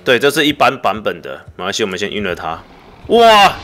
对，这是一般版本的，没关系，我们先晕了它。哇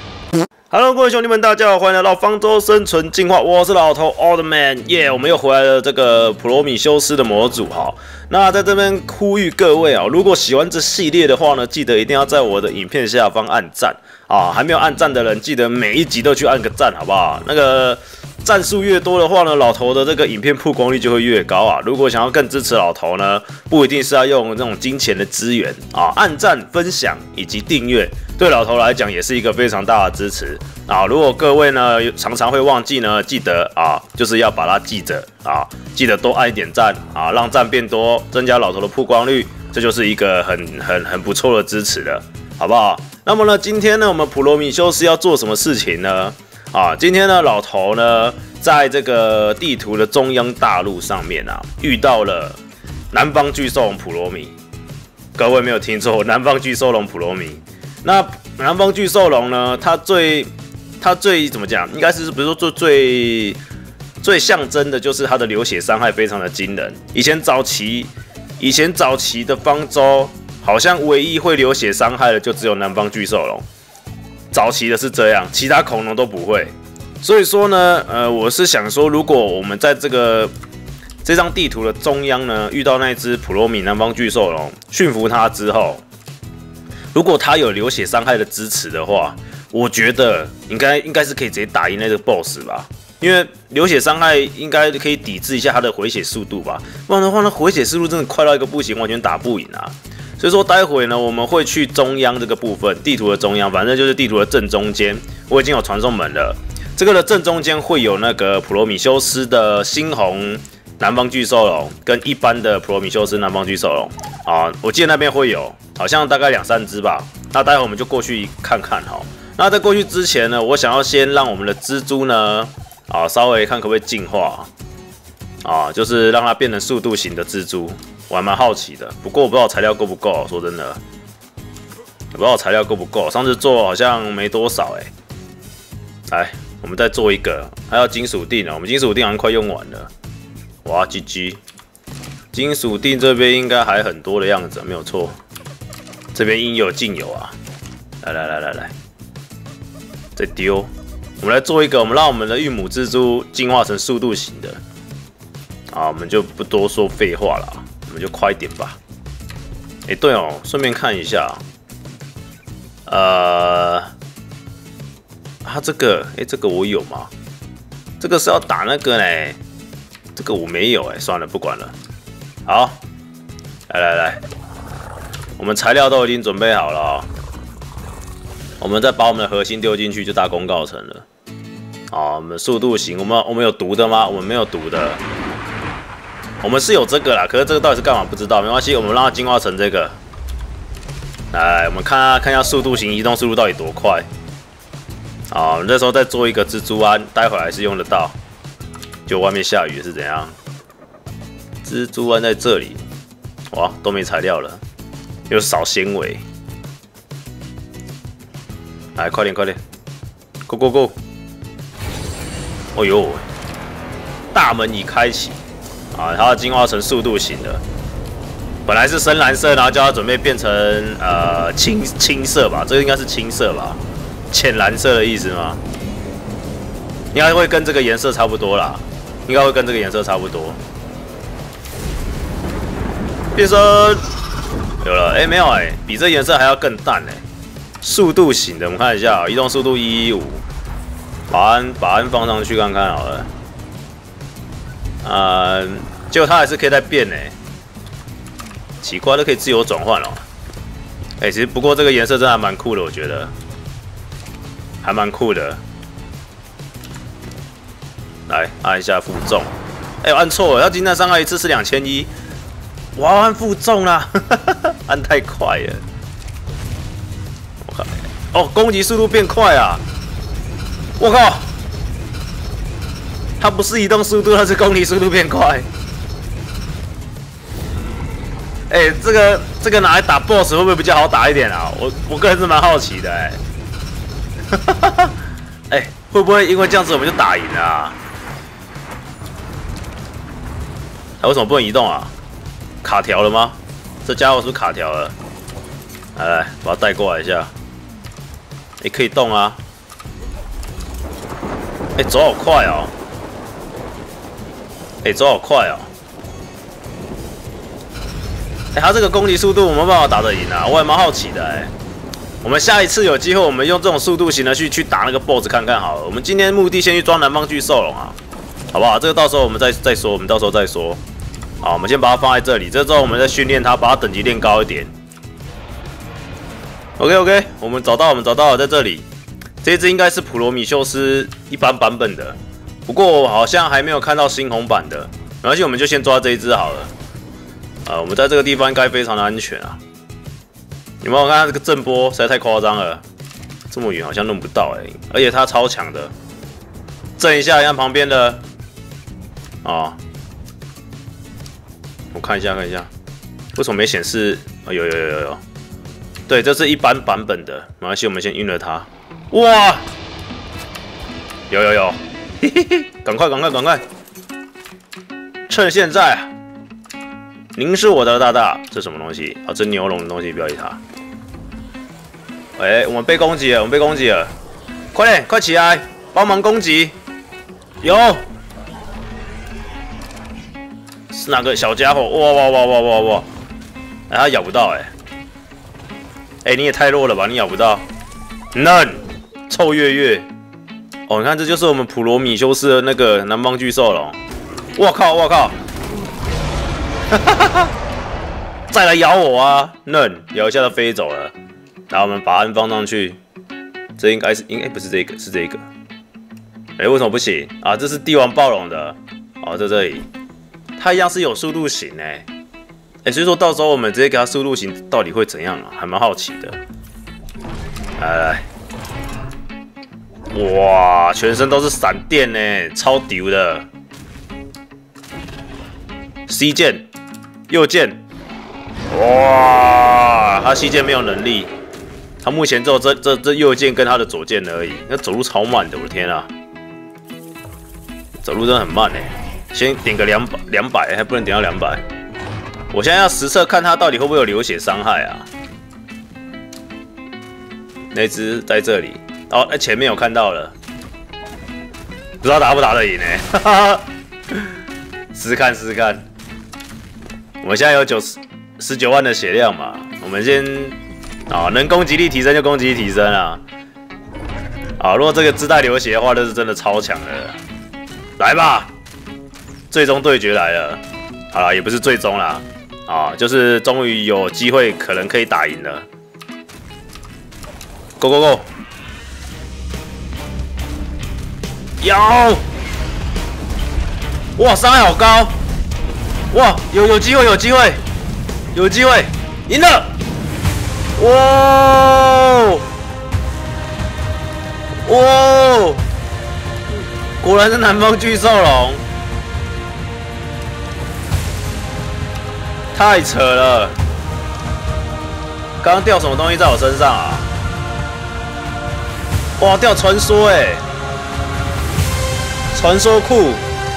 ！Hello， 各位兄弟们，大家好，欢迎来到方舟生存进化，我是老头 Old Man， 耶！我们又回来了这个普罗米修斯的模组哈。那在这边呼吁各位啊，如果喜欢这系列的话呢，记得一定要在我的影片下方按赞啊！还没有按赞的人，记得每一集都去按个赞，好不好？那个赞数越多的话呢，老头的这个影片曝光率就会越高啊。如果想要更支持老头呢，不一定是要用这种金钱的资源啊，按赞、分享以及订阅，对老头来讲也是一个非常大的支持啊。如果各位呢常常会忘记呢，记得啊，就是要把它记着啊，记得多按一点赞啊，让赞变多，增加老头的曝光率，这就是一个很不错的支持了，好不好？那么呢，今天呢，我们普罗米修斯要做什么事情呢？啊，今天呢，老头呢，在这个地图的中央大陆上面啊，遇到了南方巨兽龙普罗米。各位没有听错，南方巨兽龙普罗米。那南方巨兽龙呢，它最怎么讲？应该是比如说最象征的就是它的流血伤害非常的惊人。以前早期的方舟，好像唯一会流血伤害的就只有南方巨兽龙。早期的是这样，其他恐龙都不会。所以说呢，我是想说，如果我们在这张地图的中央呢，遇到那只普罗米南方巨兽龙，驯服它之后，如果它有流血伤害的支持的话，我觉得应该是可以直接打赢那个 BOSS 吧。因为流血伤害应该可以抵制一下它的回血速度吧，不然的话呢，回血速度真的快到一个不行，完全打不赢啊。所以说，待会呢，我们会去中央这个部分，地图的中央，反正就是地图的正中间。我已经有传送门了，这个的正中间会有那个普罗米修斯的猩红南方巨兽龙，跟一般的普罗米修斯南方巨兽龙啊，我记得那边会有，好像大概2-3只吧。那待会我们就过去看看哈。那在过去之前呢，我想要先让我们的蜘蛛呢，啊，稍微看可不可以进化啊，就是让它变成速度型的蜘蛛。我还蛮好奇的，不过我不知道材料够不够。说真的，我不知道材料够不够。上次做好像没多少来，我们再做一个，还要金属锭啊。我们金属锭好像快用完了。哇，GG！金属锭这边应该还很多的样子，没有错。这边应有尽有啊！来，再丢。我们来做一个，我们让我们的玉母蜘蛛进化成速度型的。啊，我们就不多说废话了。我们就快一点吧。对哦，顺便看一下，这个，这个我有吗？这个是要打那个呢，这个我没有算了，不管了。好，来，我们材料都已经准备好了哦，我们再把我们的核心丢进去，就大功告成了。好，我们速度型，我们有毒的吗？我们没有毒的。我们是有这个啦，可是这个到底是干嘛不知道，没关系，我们让它进化成这个。来，我们看一下速度型移动速度到底多快。好，我们这时候再做一个蜘蛛鞍，待会还是用得到。就外面下雨是怎样？蜘蛛鞍在这里，哇，都没材料了，又少纤维。来，快点 ，Go！ 哦呦，大门已开启。啊，它要进化成速度型的，本来是深蓝色，然后叫它准备变成青色吧，这个应该是青色吧，浅蓝色的意思吗？应该会跟这个颜色差不多啦，应该会跟这个颜色差不多。变身有了，没有比这颜色还要更淡速度型的，我们看一下，移动速度115，把鞍放上去看看好了。结果它还是可以再变奇怪，都可以自由转换哦。其实不过这个颜色真的还蛮酷的，我觉得还蛮酷的。来按一下负重，按错了，它今天伤害一次是2100，我要按负重啦，按太快了。我看，攻击速度变快啊！我靠！它不是移动速度，它是攻击速度变快。这个拿来打 BOSS 会不会比较好打一点啊？我个人是蛮好奇的会不会因为这样子我们就打赢了啊？为什么不能移动啊？卡条了吗？这家伙是不是卡条了？ 来，把它带过来一下。哎，可以动啊！哎，走好快哦！哎，走好快哦！哎，他这个攻击速度，我们有办法打得赢啊！我还蛮好奇的哎。我们下一次有机会，我们用这种速度型的去打那个 BOSS 看看好了。我们今天目的先去抓南方巨兽龙啊，好不好？这个到时候我们再说，我们到时候再说。好，我们先把它放在这里，这之后我们再训练它，把它等级练高一点。OK， 我们找到了，在这里。这只应该是普罗米修斯一般版本的，不过我好像还没有看到猩红版的。没关系，我们就先抓这一只好了。我们在这个地方应该非常的安全啊。你们有看它这个震波实在太夸张了，这么远好像弄不到哎，而且它超强的。震一下，看旁边的啊，我看一下，为什么没显示？有。对，这是一般版本的，没关系，我们先晕了它。哇，有，嘿嘿嘿，赶快，趁现在，您是我的大大，这什么东西啊？这牛龙的东西，不要理它。哎，我们被攻击了，快点，快起来，帮忙攻击！有，是哪个小家伙？哇！哎，他咬不到哎，你也太弱了吧，你咬不到。嫩，臭月。哦，你看这就是我们普罗米修斯的那个南方巨兽龙。我靠！再来咬我啊！嫩，咬一下就飞走了。然后我们把安放上去，这应该不是这个，是这个。哎，为什么不行啊？这是帝王暴龙的。哦，在这里，它一样是有速度型所以说到时候我们直接给它速度型到底会怎样啊？还蛮好奇的。来，哇，全身都是闪电超屌的。C 键，右键，哇，他 C 键没有能力，他目前只有这右键跟他的左键而已。那走路超慢的，我的天啊，走路真的很慢先点个200，还不能点到200。我现在要实测看他到底会不会有流血伤害啊？那只在这里哦，前面有看到了，不知道打不打得赢试试看。我们现在有19万的血量嘛，我们先能攻击力提升就攻击力提升啊。如果这个自带流血的话，那是真的超强的。来吧，最终对决来了。好了，也不是最终啦。就是终于有机会，可能可以打赢了。Go！ 哇，伤害好高！哇，有机会，赢了！哇！果然是南方巨兽龙。太扯了！刚刚掉什么东西在我身上啊？哇，掉传说传说库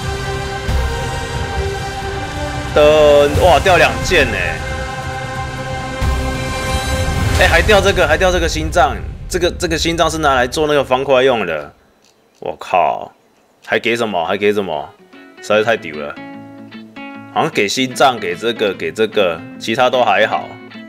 的哇，掉2件还掉这个心脏，这个心脏是拿来做那个方块用的。我靠，还给什么？实在太屌了！好像给心脏，给这个，其他都还好。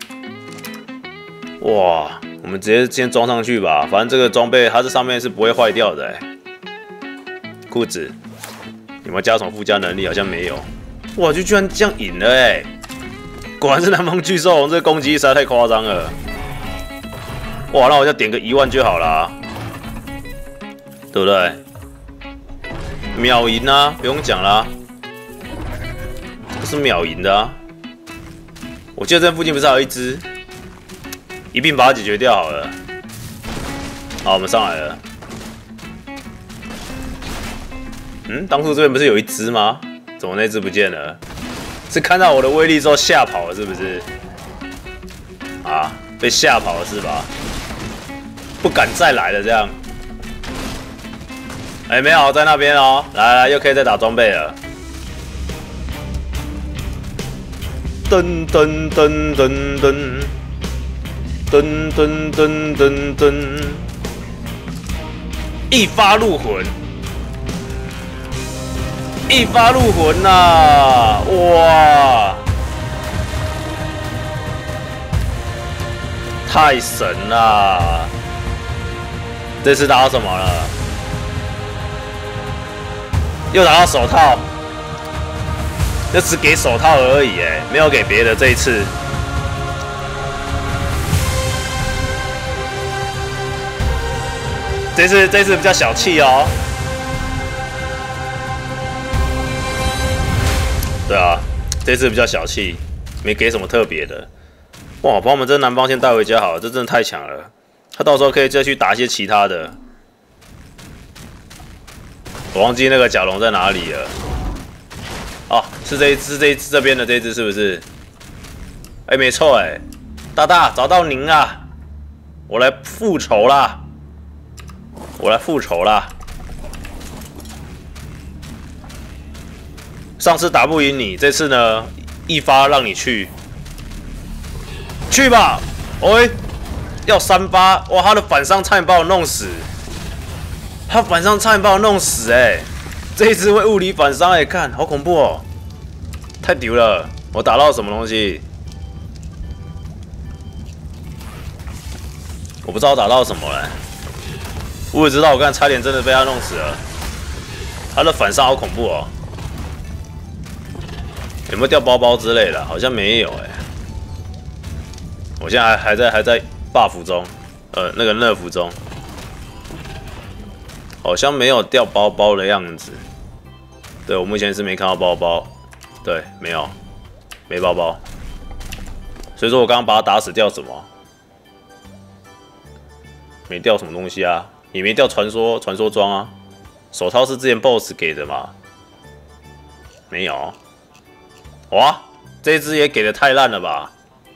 哇，我们直接先装上去吧，反正这个装备它这上面是不会坏掉的裤子有没有加什么附加能力？好像没有。哇，就居然这样赢了果然是南方巨兽龙，这个攻击力实在太夸张了。哇，那我就点个1万就好啦，对不对？秒赢啊，不用讲啦。是秒赢的啊！我记得这附近不是还有一只，一并把它解决掉好了。好，我们上来了。当初这边不是有一只吗？怎么那只不见了？是看到我的威力之后吓跑了是不是？被吓跑了是吧？不敢再来了这样。没有在那边哦。来，又可以再打装备了。噔！ 噔噔噔噔噔，一发入魂，一发入魂呐、啊！哇，太神了！这次打到什么了？又打到手套，就只给手套而已，哎，没有给别的。这一次。 这次比较小气哦。对啊，这次比较小气，没给什么特别的。哇，把我们这南方先带回家好了，这真的太强了。他到时候可以再去打一些其他的。我忘记那个甲龙在哪里了。哦，是这边的这只是不是？哎，没错哎，大大找到您啦，我来复仇啦！ 我来复仇啦！上次打不赢你，这次呢，一发让你去，去吧！喂，要3发！哇，他的反伤差点把我弄死，他反伤差点把我弄死哎！这一只会物理反伤哎，看好恐怖哦，太丢了！我打到什么东西？我不知道打到什么了。 我也知道，我刚才差点真的被他弄死了。他的反伤好恐怖哦！有没有掉包包之类的？好像没有哎。我现在还在 buff 中，那个 nerf 中，好像没有掉包包的样子。对我目前是没看到包包，对，没包包。所以说我刚刚把他打死，掉什么？没掉什么东西啊。 也没掉传说装啊，手套是之前 BOSS 给的嘛？没有，哇，这只也给的太烂了吧？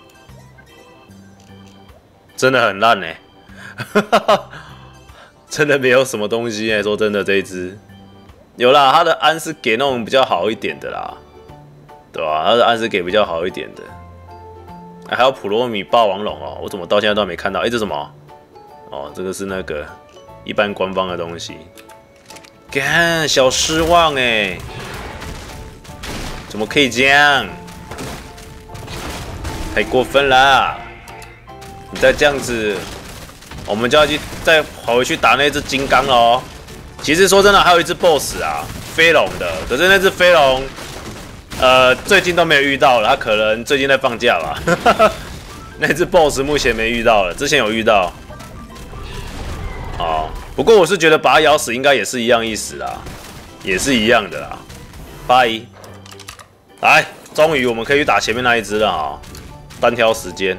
真的很烂呢、欸，真的没有什么东西哎、欸。说真的，这一只有啦，它的安是给那种比较好一点的啦，对吧、它的安是给比较好一点的。还有普罗米霸王龙哦，我怎么到现在都没看到？这什么？哦，这个是那个。 一般官方的东西，干小失望哎，怎么可以这样？太过分啦！你再这样子，我们就要再跑回去打那只金刚喽。其实说真的，还有一只 BOSS 啊，飞龙的，可是那只飞龙，最近都没有遇到了，他可能最近在放假吧。那只 BOSS 目前没遇到了，之前有遇到。 哦，不过我是觉得把它咬死应该也是一样意思啦，也是一样的啦。拜，来，终于我们可以去打前面那一只了啊！单挑时间，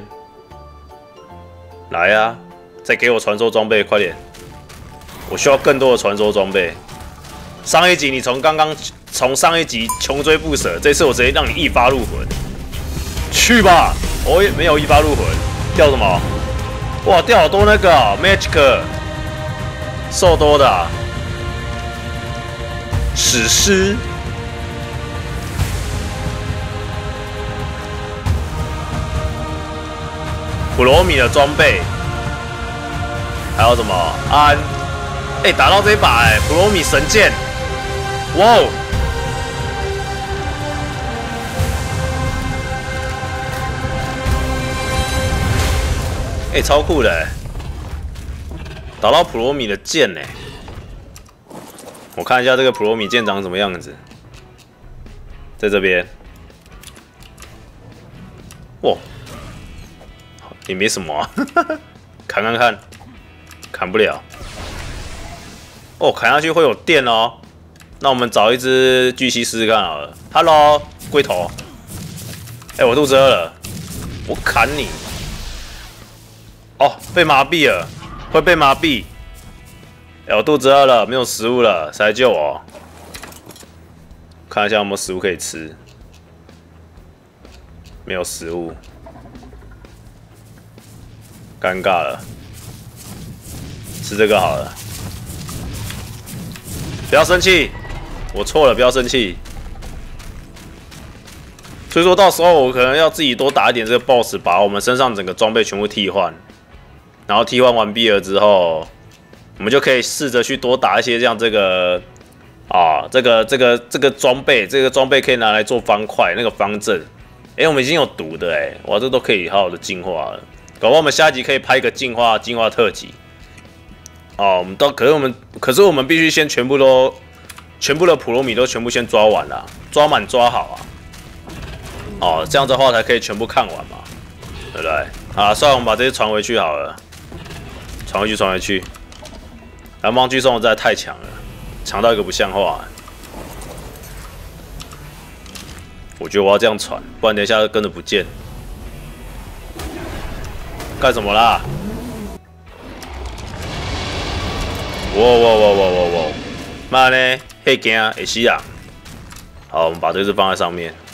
来啊，再给我传说装备，快点！我需要更多的传说装备。上一集你从上一集穷追不舍，这次我直接让你一发入魂，去吧！我也没有一发入魂，掉什么？哇，掉好多那个、Magic。 瘦多的、啊，史诗，普罗米的装备，还有什么安？哎、打到这一把哎、普罗米神剑，哇哦！哎、超酷的、欸。 打到普罗米的剑呢、欸，我看一下这个普罗米剑长什么样子，在这边，哇，也没什么啊，砍看看，砍不了，哦，砍下去会有电哦，那我们找一只巨蜥试试看好了 ，Hello， 龟头，哎、我肚子饿了，我砍你，哦，被麻痹了。 会被麻痹。哎，我肚子饿了，没有食物了，谁来救我？看一下有没有食物可以吃。没有食物，尴尬了。吃这个好了。不要生气，我错了，不要生气。 所以说到时候我可能要自己多打一点这个 BOSS， 把我们身上整个装备全部替换，然后替换完毕了之后，我们就可以试着去多打一些像这个这个装备，这个装备可以拿来做方块，那个方阵。我们已经有毒的哇，这都可以好好的进化了。搞不好我们下一集可以拍一个进化特辑。可是我们必须先全部的普罗米都全部先抓完啦，抓满抓好啊。这样子的话才可以全部看完嘛，对不对？算了，我们把这些传回去好了，传回去。蓝邦巨兽实在太强了，强到一个不像话。我觉得我要这样传，不然等一下跟着不见。干什么啦？哇！妈呢？会惊会死人。好，我们把这只放在上面，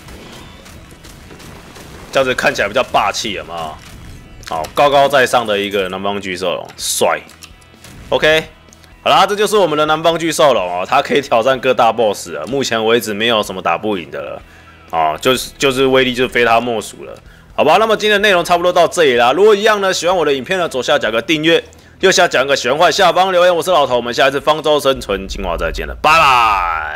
这样子看起来比较霸气，有没有？好，高高在上的一个南方巨兽龙，帅。OK， 好啦，这就是我们的南方巨兽龙它可以挑战各大 BOSS 了。目前为止没有什么打不赢的了就是威力就非他莫属了。好吧，那么今天的内容差不多到这里啦。如果一样呢，喜欢我的影片呢，左下角个订阅，右下角个喜欢坏，下方留言。我是老头，我们下一次方舟生存进化再见了，拜拜。